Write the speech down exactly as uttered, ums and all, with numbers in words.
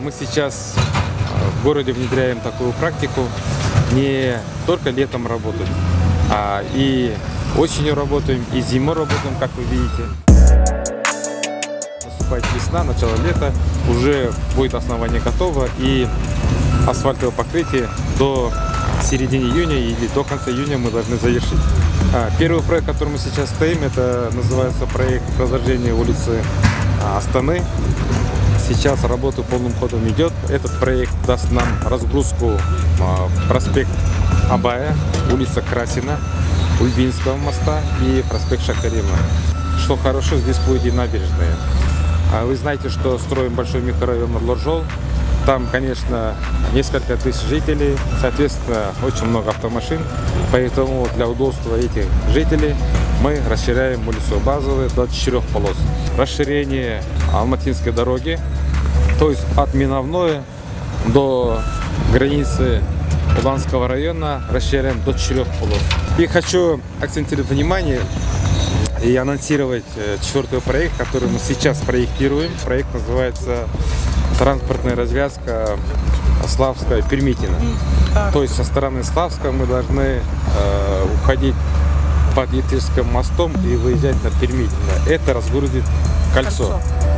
Мы сейчас в городе внедряем такую практику, не только летом работать, а и осенью работаем, и зимой работаем, как вы видите. Наступает весна, начало лета, уже будет основание готово, и асфальтовое покрытие до середины июня или до конца июня мы должны завершить. Первый проект, в котором мы сейчас стоим, это называется проект продолжения улицы Астаны. Сейчас работа полным ходом идет. Этот проект даст нам разгрузку проспект Абая, улица Красина, Ульбинского моста и проспект Шакарина. Что хорошо, здесь будет и набережная. Вы знаете, что строим большой микрорайон Нурлы-Жол. Там, конечно, несколько тысяч жителей, соответственно, очень много автомашин. Поэтому для удобства этих жителей мы расширяем улицу Базовую до четырех полос. Расширение Алматинской дороги, то есть от Миновной до границы Уланского района расширяем до четырех полос. И хочу акцентировать внимание и анонсировать четвертый проект, который мы сейчас проектируем. Проект называется «Транспортная развязка Славская-Пермитино». То есть со стороны Славска мы должны э, уходить под Етышским мостом и выезжать на Пермитино. Это разгрузит кольцо. кольцо.